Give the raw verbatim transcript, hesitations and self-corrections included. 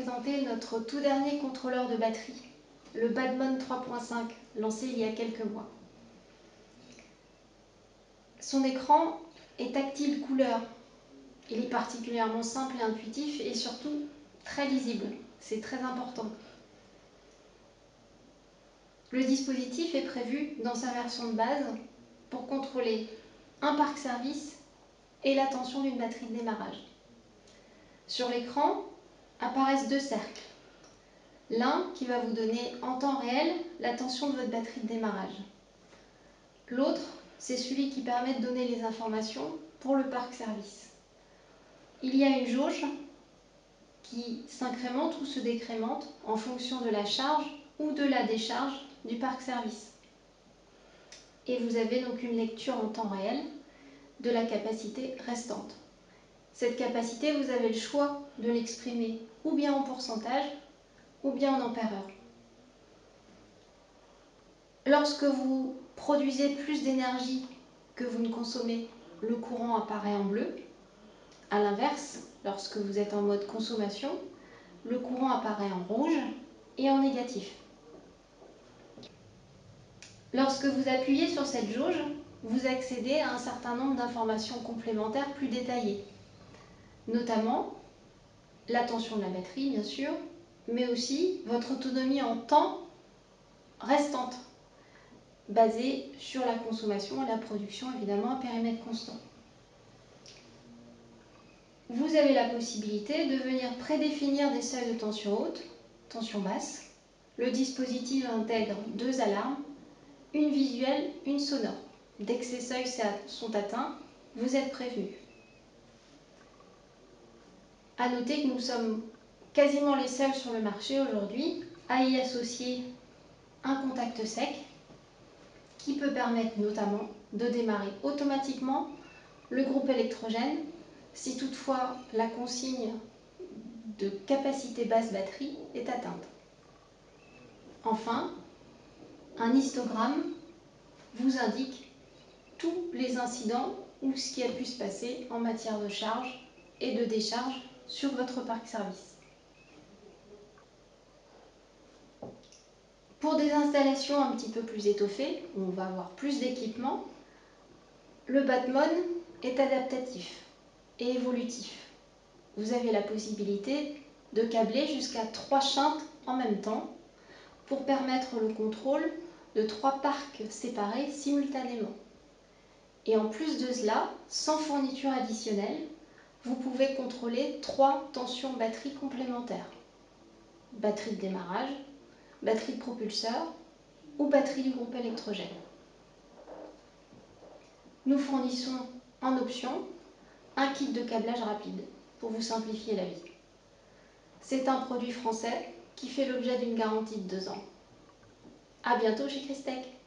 présenter notre tout dernier contrôleur de batterie, le Badmon trois point cinq, lancé il y a quelques mois. Son écran est tactile couleur. Il est particulièrement simple et intuitif et surtout très lisible. C'est très important. Le dispositif est prévu dans sa version de base pour contrôler un parc service et la tension d'une batterie de démarrage. Sur l'écran apparaissent deux cercles. L'un qui va vous donner en temps réel la tension de votre batterie de démarrage. L'autre, c'est celui qui permet de donner les informations pour le parc service. Il y a une jauge qui s'incrémente ou se décrémente en fonction de la charge ou de la décharge du parc service. Et vous avez donc une lecture en temps réel de la capacité restante. Cette capacité, vous avez le choix de l'exprimer ou bien en pourcentage ou bien en ampère-heure. Lorsque vous produisez plus d'énergie que vous ne consommez, le courant apparaît en bleu. A l'inverse, lorsque vous êtes en mode consommation, le courant apparaît en rouge et en négatif. Lorsque vous appuyez sur cette jauge, vous accédez à un certain nombre d'informations complémentaires plus détaillées, notamment la tension de la batterie, bien sûr, mais aussi votre autonomie en temps restante, basée sur la consommation et la production, évidemment, à périmètre constant. Vous avez la possibilité de venir prédéfinir des seuils de tension haute, tension basse. Le dispositif intègre deux alarmes, une visuelle, une sonore. Dès que ces seuils sont atteints, vous êtes prévenu. À noter que nous sommes quasiment les seuls sur le marché aujourd'hui à y associer un contact sec qui peut permettre notamment de démarrer automatiquement le groupe électrogène si toutefois la consigne de capacité basse batterie est atteinte. Enfin, un histogramme vous indique tous les incidents ou ce qui a pu se passer en matière de charge et de décharge sur votre parc service. Pour des installations un petit peu plus étoffées, où on va avoir plus d'équipement, le Badmon est adaptatif et évolutif. Vous avez la possibilité de câbler jusqu'à trois shunts en même temps pour permettre le contrôle de trois parcs séparés simultanément. Et en plus de cela, sans fourniture additionnelle, vous pouvez contrôler trois tensions batterie complémentaires. Batterie de démarrage, batterie de propulseur ou batterie du groupe électrogène. Nous fournissons en option un kit de câblage rapide pour vous simplifier la vie. C'est un produit français qui fait l'objet d'une garantie de deux ans. À bientôt chez Christech.